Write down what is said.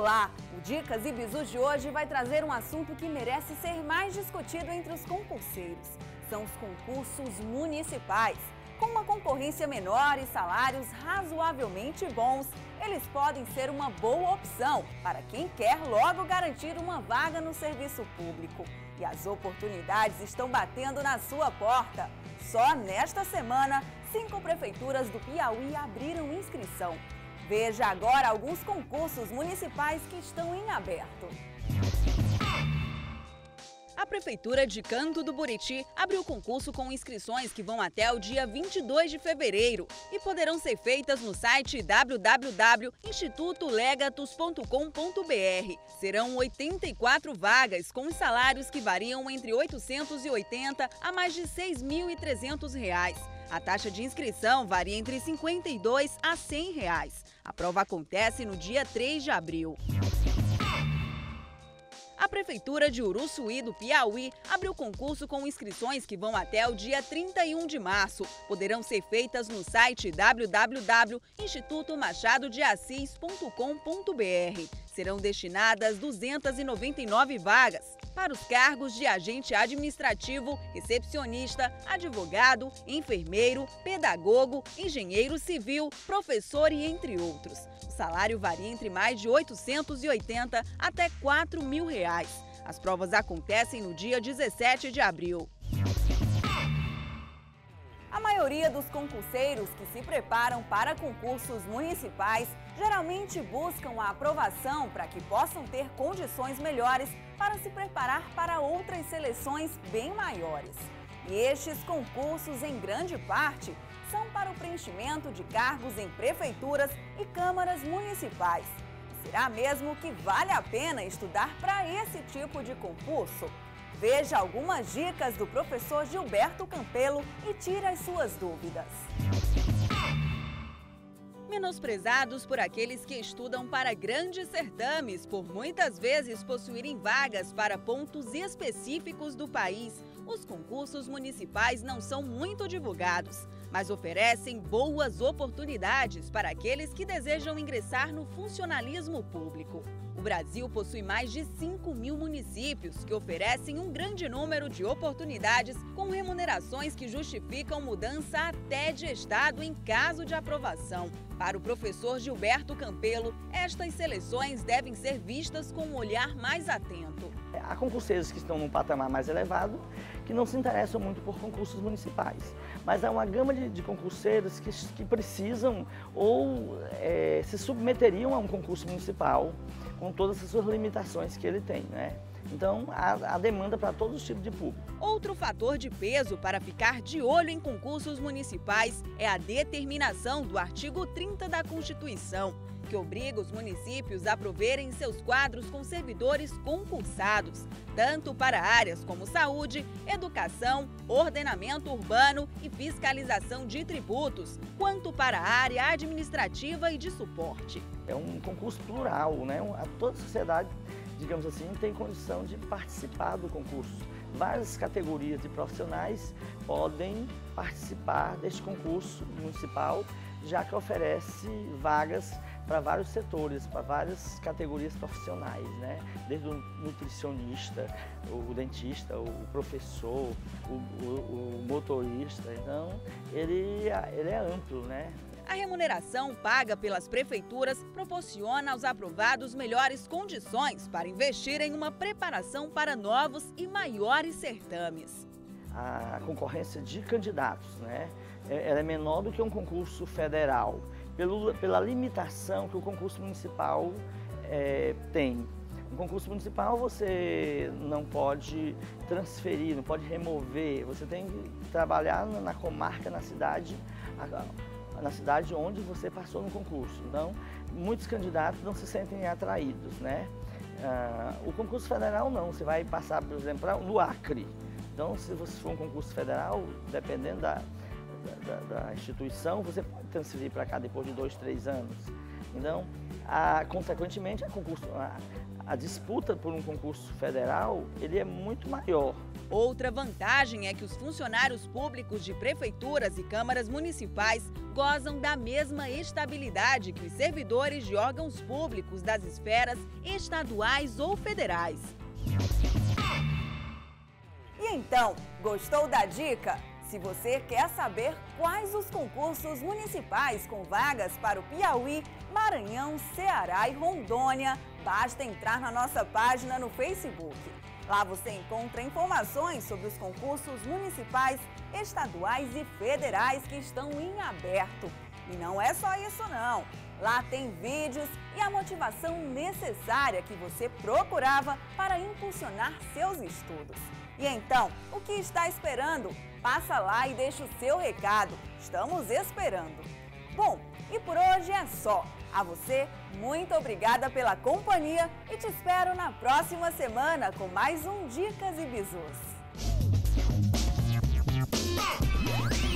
Olá! O Dicas e Bizus de hoje vai trazer um assunto que merece ser mais discutido entre os concurseiros. São os concursos municipais. Com uma concorrência menor e salários razoavelmente bons, eles podem ser uma boa opção para quem quer logo garantir uma vaga no serviço público. E as oportunidades estão batendo na sua porta. Só nesta semana, 5 prefeituras do Piauí abriram inscrição. Veja agora alguns concursos municipais que estão em aberto. A Prefeitura de Canto do Buriti abriu concurso com inscrições que vão até o dia 22 de fevereiro e poderão ser feitas no site www.institutolegatus.com.br. Serão 84 vagas com salários que variam entre R$ 880 a mais de R$ 6.300. A taxa de inscrição varia entre R$ 52 a R$ 100. A prova acontece no dia 3 de abril. A Prefeitura de Uruçuí, do Piauí, abriu concurso com inscrições que vão até o dia 31 de março. Poderão ser feitas no site www.institutomachadodeassis.com.br. Serão destinadas 299 vagas para os cargos de agente administrativo, recepcionista, advogado, enfermeiro, pedagogo, engenheiro civil, professor e entre outros. O salário varia entre mais de R$ 880 até R$ 4.000. As provas acontecem no dia 17 de abril. A maioria dos concurseiros que se preparam para concursos municipais geralmente buscam a aprovação para que possam ter condições melhores para se preparar para outras seleções bem maiores. E estes concursos, em grande parte, são para o preenchimento de cargos em prefeituras e câmaras municipais. Será mesmo que vale a pena estudar para esse tipo de concurso? Veja algumas dicas do professor Gilberto Campelo e tire as suas dúvidas. Menosprezados por aqueles que estudam para grandes certames, por muitas vezes possuírem vagas para pontos específicos do país, os concursos municipais não são muito divulgados, mas oferecem boas oportunidades para aqueles que desejam ingressar no funcionalismo público. O Brasil possui mais de 5.000 municípios que oferecem um grande número de oportunidades com remunerações que justificam mudança até de estado em caso de aprovação. Para o professor Gilberto Campelo, estas seleções devem ser vistas com um olhar mais atento. Há concurseiros que estão num patamar mais elevado, que não se interessam muito por concursos municipais. Mas há uma gama de concurseiros que precisam ou se submeteriam a um concurso municipal com todas as suas limitações que ele tem, né? Então, há demanda para todos os tipos de público. Outro fator de peso para ficar de olho em concursos municipais é a determinação do artigo 30 da Constituição, que obriga os municípios a proverem seus quadros com servidores concursados, tanto para áreas como saúde, educação, ordenamento urbano e fiscalização de tributos, quanto para a área administrativa e de suporte. É um concurso plural, né? Toda a sociedade, digamos assim, tem condição de participar do concurso. Várias categorias de profissionais podem participar deste concurso municipal, já que oferece vagas para vários setores, para várias categorias profissionais, né? Desde o nutricionista, o dentista, o professor, o motorista. Então, ele é amplo, né? A remuneração paga pelas prefeituras proporciona aos aprovados melhores condições para investir em uma preparação para novos e maiores certames. A concorrência de candidatos, né? Ela é menor do que um concurso federal, pela limitação que o concurso municipal tem. No concurso municipal você não pode transferir, não pode remover, você tem que trabalhar na comarca, na cidade onde você passou no concurso. Então, muitos candidatos não se sentem atraídos, né? O concurso federal não, você vai passar, por exemplo, no Acre. Então, se você for um concurso federal, dependendo da instituição, você pode transferir para cá depois de 2, 3 anos. Então, consequentemente, a disputa por um concurso federal, ele é muito maior. Outra vantagem é que os funcionários públicos de prefeituras e câmaras municipais gozam da mesma estabilidade que os servidores de órgãos públicos das esferas estaduais ou federais. E então, gostou da dica? Se você quer saber quais os concursos municipais com vagas para o Piauí, Maranhão, Ceará e Rondônia, basta entrar na nossa página no Facebook. Lá você encontra informações sobre os concursos municipais, estaduais e federais que estão em aberto. E não é só isso não. Lá tem vídeos e a motivação necessária que você procurava para impulsionar seus estudos. E então, o que está esperando? Passa lá e deixa o seu recado. Estamos esperando. Bom, e por hoje é só. A você, muito obrigada pela companhia e te espero na próxima semana com mais um Dicas e Bizus.